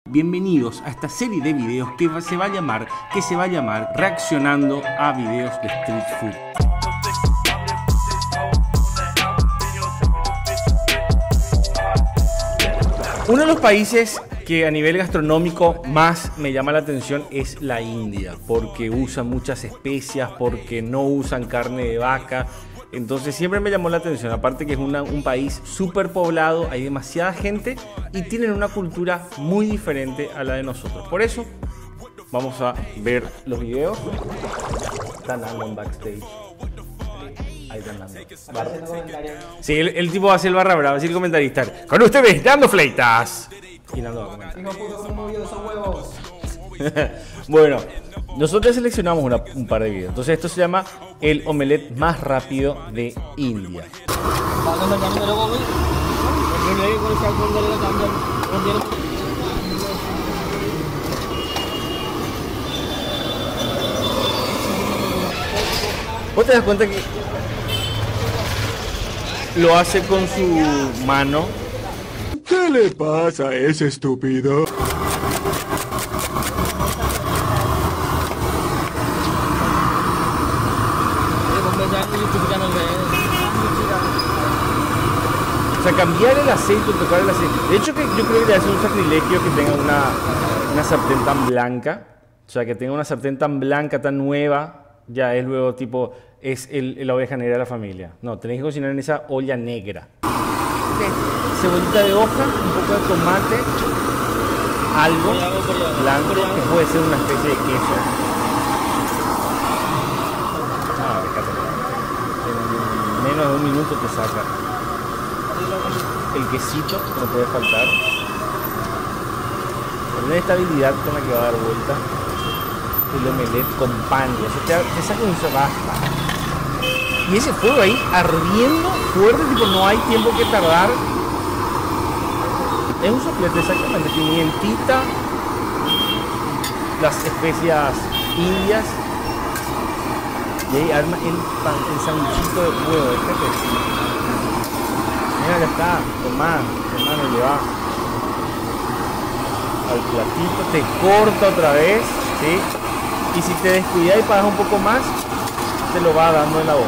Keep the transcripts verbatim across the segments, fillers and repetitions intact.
Bienvenidos a esta serie de videos que se va a llamar, que se va a llamar Reaccionando a videos de Street Food. Uno de los países que a nivel gastronómico más me llama la atención es la India, porque usan muchas especias, porque no usan carne de vaca. Entonces siempre me llamó la atención, aparte que es una, un país súper poblado, hay demasiada gente y tienen una cultura muy diferente a la de nosotros. Por eso vamos a ver los videos. Están dando en backstage. Ahí están dando. Sí, el, el tipo va a ser el barra brava, va a ser el comentarista. Con ustedes, Nando Fleitas. Y Nando va a comentar. Hijo puto, son movidos esos huevos. Bueno, nosotros seleccionamos una, un par de videos. Entonces esto se llama el omelette más rápido de India. ¿Vos te das cuenta que lo hace con su mano? ¿Qué le pasa a ese estúpido? O sea, cambiar el aceite, tocar el aceite. De hecho, que yo creo que ya es un sacrilegio que tenga una, una sartén tan blanca. O sea, que tenga una sartén tan blanca, tan nueva. Ya es luego tipo, es el, la oveja negra de la familia. No, tenéis que cocinar en esa olla negra. Cebollita de hoja, un poco de tomate, algo blanco, que puede ser una especie de queso. Ah, en menos de un minuto te saca. El quesito, no puede faltar. Con esta habilidad con la que va a dar vuelta el omelette con pan. O sea, te, te saca un basta. Y ese fuego ahí ardiendo fuerte, tipo no hay tiempo que tardar. Es un soplete exactamente, pimientita, las especias indias. Y ahí arma el, pan, el sanguchito de huevo, este. Mira, ya está, tomá, hermano, lleva al platito, te corta otra vez, ¿sí? Y si te descuidas y pagas un poco más, te lo va dando en la boca.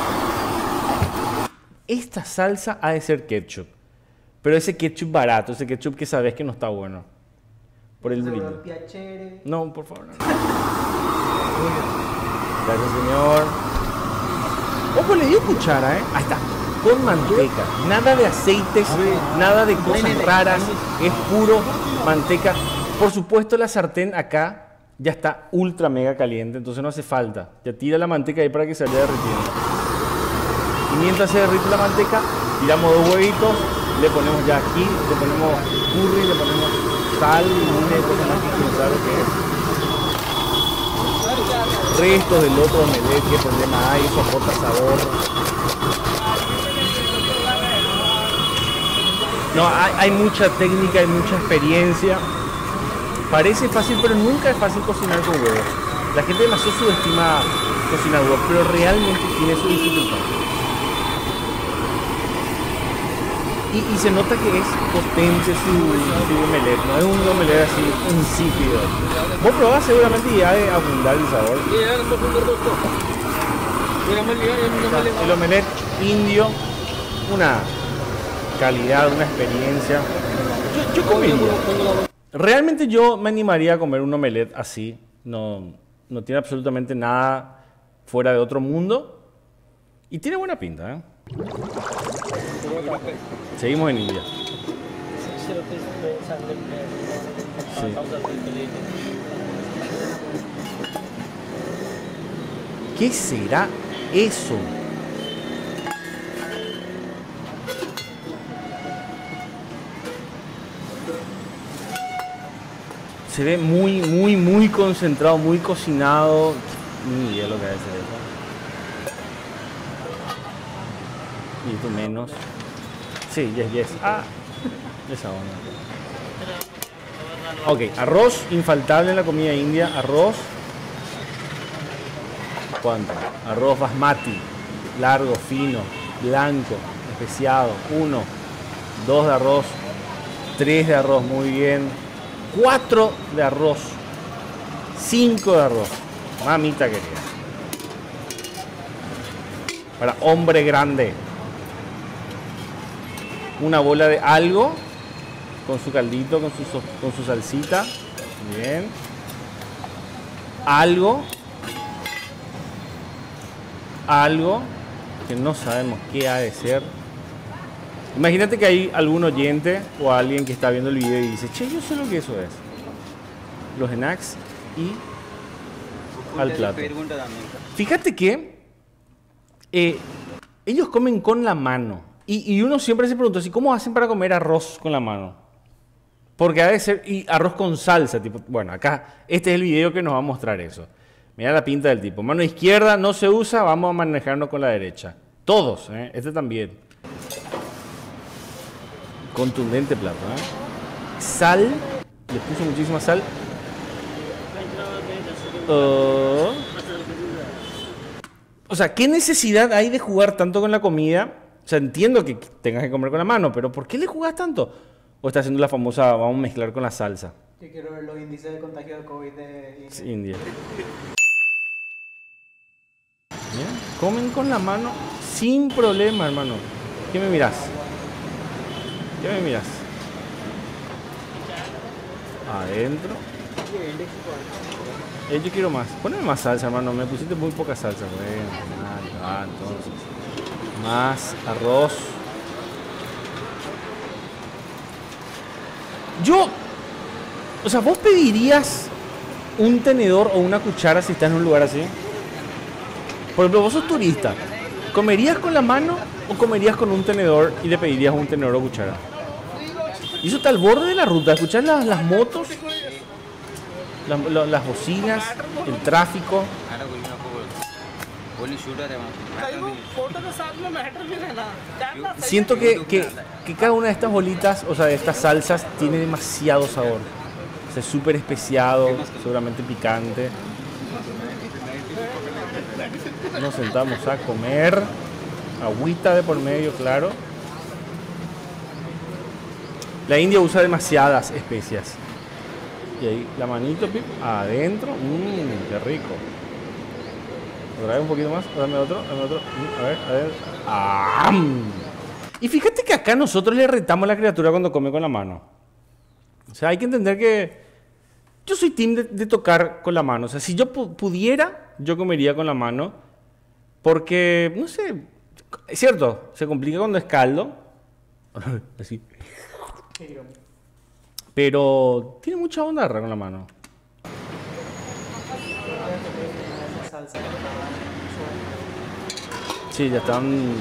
Esta salsa ha de ser ketchup, pero ese ketchup barato, ese ketchup que sabes que no está bueno. Por el brillo. No, por favor. No. Gracias, señor. Ojo, le dio cuchara, ¿eh? Ahí está. Con manteca, nada de aceites, nada de cosas raras, es puro manteca. Por supuesto la sartén acá ya está ultra mega caliente, entonces no hace falta. Ya tira la manteca ahí para que se vaya derritiendo. Y mientras se derrite la manteca, tiramos dos huevitos, le ponemos ya aquí, le ponemos curry, le ponemos sal, limón y cosas más que quién sabe qué es. Restos del otro omelette, qué problema hay, eso aporta sabor. No, hay, hay mucha técnica, hay mucha experiencia. Parece fácil, pero nunca es fácil cocinar con huevos. La gente demasiado subestima cocinar huevos, pero realmente tiene su dificultad. Y, y se nota que es potente su, su omelette, no es un omelette así insípido. Vos probás seguramente y ya de abundar el sabor. El omelette indio, una calidad, una experiencia. Yo, yo comería. Realmente yo me animaría a comer un omelette así. No, no tiene absolutamente nada fuera de otro mundo. Y tiene buena pinta, ¿eh? Seguimos en India. Sí. ¿Qué será eso? Se ve muy, muy, muy concentrado, muy cocinado. Ni idea lo que debe ser eso. Y tú menos. Sí, yes, yes. Ah, esa onda. Ok, arroz infaltable en la comida india. Arroz. ¿Cuánto? Arroz basmati. Largo, fino, blanco, especiado. Uno. Dos de arroz. Tres de arroz, muy bien. cuatro de arroz, cinco de arroz. Mamita querida. Para hombre grande. Una bola de algo con su caldito, con su, con su salsita. Bien. Algo. Algo que no sabemos qué ha de ser. Imagínate que hay algún oyente o alguien que está viendo el video y dice, che, yo sé lo que eso es. Los snacks y al plato. Fíjate que eh, ellos comen con la mano. Y, y uno siempre se pregunta, ¿sí, ¿cómo hacen para comer arroz con la mano? Porque ha de ser y arroz con salsa. Tipo, bueno, acá este es el video que nos va a mostrar eso. Mira la pinta del tipo. Mano izquierda no se usa, vamos a manejarnos con la derecha. Todos, ¿eh? Este también. Contundente plato, ¿eh? Sal. Les puse muchísima sal. Uh, o sea, ¿qué necesidad hay de jugar tanto con la comida? O sea, entiendo que tengas que comer con la mano, pero ¿por qué le jugás tanto? ¿O estás haciendo la famosa, vamos a mezclar con la salsa? Yo quiero ver los índices de contagio de COVID de India. Sí, India. Bien. Comen con la mano sin problema, hermano. ¿Qué me mirás? ¿Qué me mirás? Adentro. Eh, yo quiero más. Poneme más salsa, hermano. Me pusiste muy poca salsa. Bueno, ah, entonces. Más arroz. Yo, o sea, ¿vos pedirías un tenedor o una cuchara si estás en un lugar así? Por ejemplo, vos sos turista. ¿Comerías con la mano o comerías con un tenedor y le pedirías un tenedor o cuchara? Y eso está al borde de la ruta. ¿Escuchás las, las motos? Las, las, las bocinas, el tráfico. Siento que, que, que cada una de estas bolitas, o sea, de estas salsas, tiene demasiado sabor. O sea, es súper especiado, seguramente picante. Nos sentamos a comer. Agüita de por medio, claro. La India usa demasiadas especias. Y ahí la manito, pip, adentro. Mmm, qué rico. Otra vez un poquito más. Dame otro, dame otro. A ver, a ver. ¡Ah! Y fíjate que acá nosotros le retamos a la criatura cuando come con la mano. O sea, hay que entender que yo soy team de, de tocar con la mano. O sea, si yo pu pudiera, yo comería con la mano. Porque, no sé, es cierto, se complica cuando es caldo. Así. Pero tiene mucha onda con la mano. Sí, ya están.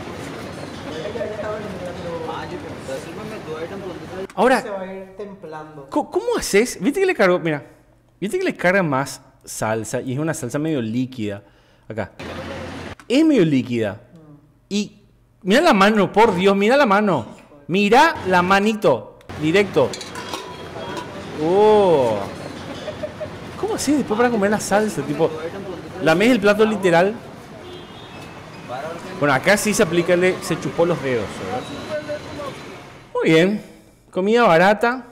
Ahora, Se va a ir templando. ¿cómo, cómo haces? ¿Viste que le cargo? Mira, ¿viste que le carga más salsa? Y es una salsa medio líquida. Acá. Es medio líquida. Y mira la mano, por Dios, mira la mano. Mira la manito. Directo. Oh. ¿Cómo haces después para comer la salsa? Tipo, ¿lamés el plato literal? Bueno, acá sí se aplica el de, se chupó los dedos, ¿verdad? Muy bien. Comida barata.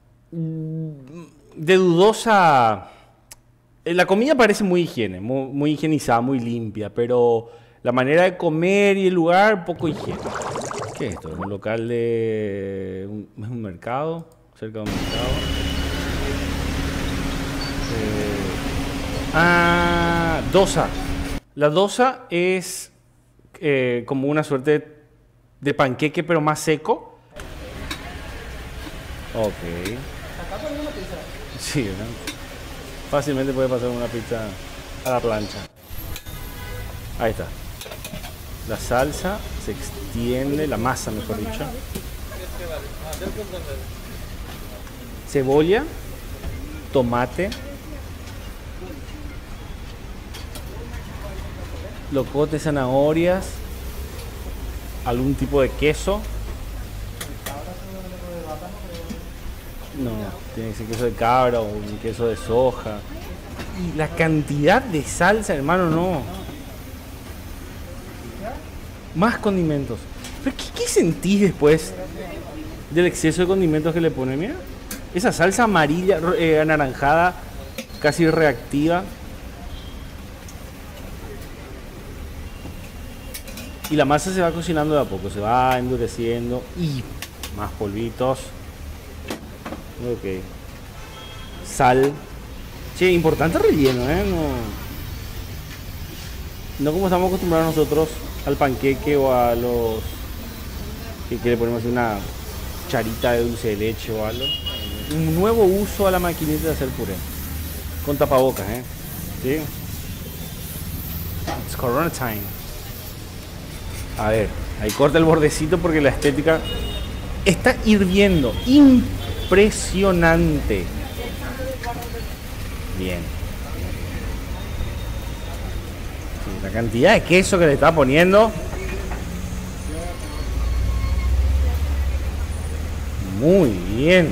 De dudosa. La comida parece muy higiene, muy, muy higienizada, muy limpia, pero la manera de comer y el lugar, poco higiene. ¿Qué es esto? ¿Es un local de... Un, ¿es un mercado? Cerca de un mercado. Eh, ah, dosa. La dosa es eh, como una suerte de, de panqueque, pero más seco. Ok. Sí, ¿verdad? Fácilmente puede pasar una pizza a la plancha. Ahí está. La salsa se extiende, la masa mejor dicho. Cebolla, tomate, locote, zanahorias, algún tipo de queso. No, tiene que ser queso de cabra o un queso de soja. Y la cantidad de salsa, hermano, no. Más condimentos. ¿Pero qué, qué sentís después del exceso de condimentos que le ponen? Mira. Esa salsa amarilla, eh, anaranjada, casi reactiva. Y la masa se va cocinando de a poco, se va endureciendo. Y más polvitos. Ok. Sal. Che, importante relleno, ¿eh? No, no como estamos acostumbrados nosotros al panqueque o a los... Que, que le ponemos una charita de dulce de leche o algo. Un nuevo uso a la maquinita de hacer puré. Con tapabocas, ¿eh? ¿Sí? It's Corona time. A ver, ahí corta el bordecito porque la estética está hirviendo. Impresionante. Bien. Sí, la cantidad de queso que le está poniendo. Muy bien.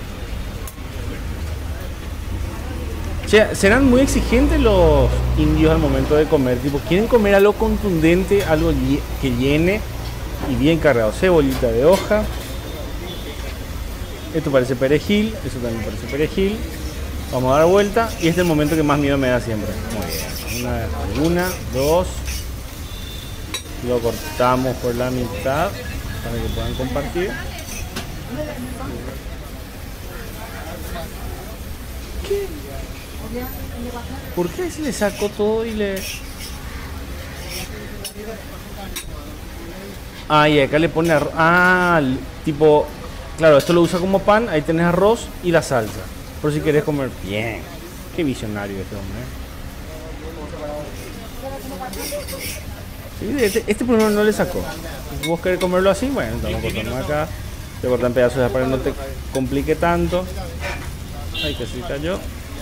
Che, serán muy exigentes los indios al momento de comer. Tipo, quieren comer algo contundente, algo que llene y bien cargado. Cebollita de hoja. Esto parece perejil. Eso también parece perejil. Vamos a dar vuelta. Y este es el momento que más miedo me da siempre. Muy bien. Una, una dos. Lo cortamos por la mitad para que puedan compartir. ¿Qué? ¿Por qué se le sacó todo y le...? Ah, y acá le pone arroz. Ah, tipo... Claro, esto lo usa como pan. Ahí tenés arroz y la salsa. Por si querés comer bien. Qué visionario este hombre. Sí, este, este primero no le sacó. Si vos querés comerlo así, bueno, estamos cortando acá. Te cortan pedazos para que no te complique tanto. Ay, que sí cayó.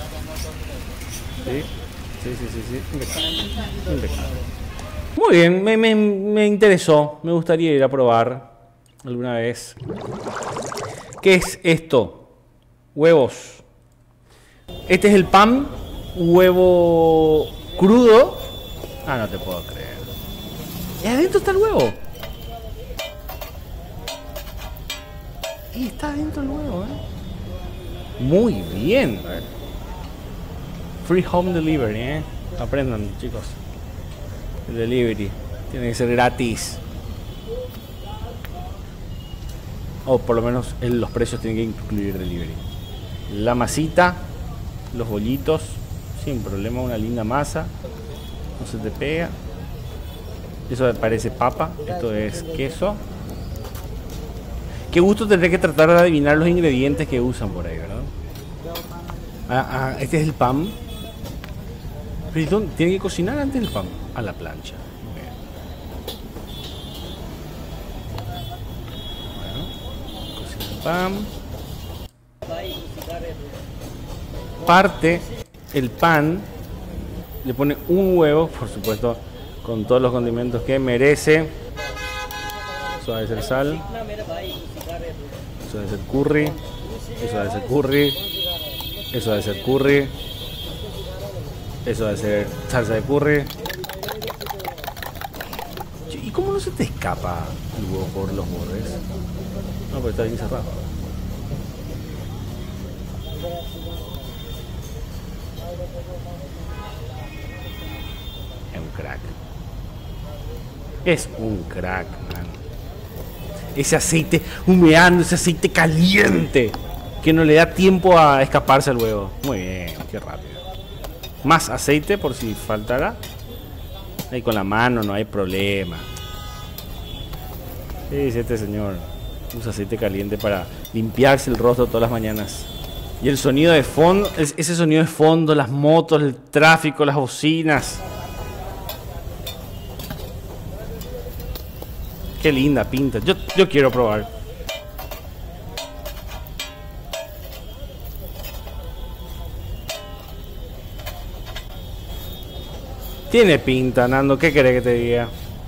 Sí, sí, sí, sí, sí. Impecable. Impecable. Muy bien, me, me, me interesó. Me gustaría ir a probar alguna vez. ¿Qué es esto? Huevos. Este es el pan. Huevo crudo. Ah, no te puedo creer. ¿Y adentro está el huevo? Y está adentro el huevo, ¿eh? Muy bien. Free home delivery, ¿eh? Aprendan, chicos. El delivery tiene que ser gratis. O por lo menos en los precios tienen que incluir delivery. La masita, los bollitos, sin problema, una linda masa. No se te pega. Eso parece papa. Esto es queso. Qué gusto tendré que tratar de adivinar los ingredientes que usan por ahí, ¿verdad? Ah, ah, este es el pan. Pero tiene que cocinar antes el pan a la plancha. Bien. Bueno, cocina el pan. Parte el pan. Le pone un huevo, por supuesto, con todos los condimentos que merece. Eso debe ser sal. Eso debe ser curry. Eso debe ser curry. Eso debe ser curry. Eso debe ser salsa de curry. ¿Y cómo no se te escapa el huevo por los bordes? No, pero está bien cerrado. Es un crack. Es un crack, man. Ese aceite humeando, ese aceite caliente, que no le da tiempo a escaparse al huevo. Muy bien, qué rápido. Más aceite por si faltara. Ahí con la mano no hay problema. Sí, este señor usa aceite caliente para limpiarse el rostro todas las mañanas. Y el sonido de fondo, ese sonido de fondo, las motos, el tráfico, las bocinas. Qué linda pinta. Yo, yo quiero probar. Tiene pinta, Nando. ¿Qué querés que te diga?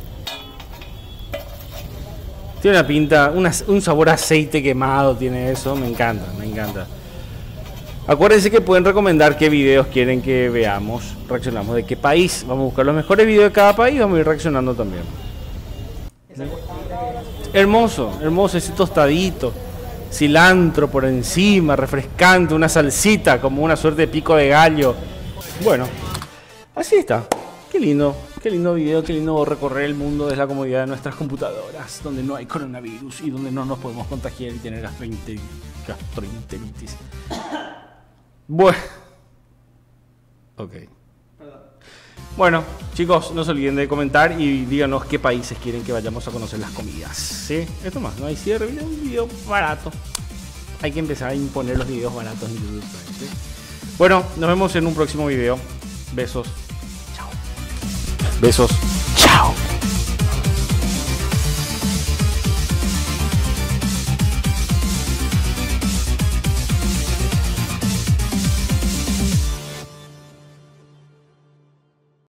Tiene una pinta, una, un sabor a aceite quemado tiene eso. Me encanta, me encanta. Acuérdense que pueden recomendar qué videos quieren que veamos. Reaccionamos de qué país. Vamos a buscar los mejores videos de cada país. Vamos a ir reaccionando también. Hermoso, hermoso ese tostadito. cilantro por encima, refrescante, una salsita, como una suerte de pico de gallo. Bueno, así está. Qué lindo, qué lindo video, qué lindo recorrer el mundo desde la comodidad de nuestras computadoras, donde no hay coronavirus y donde no nos podemos contagiar y tener gastroenteritis. gastroenteritis. Bueno. Ok. Bueno, chicos, no se olviden de comentar y díganos qué países quieren que vayamos a conocer las comidas. ¿Sí? Esto más, no hay cierre, un video barato. Hay que empezar a imponer los videos baratos en YouTube. ¿Sí? Bueno, nos vemos en un próximo video. Besos. Chao. Besos.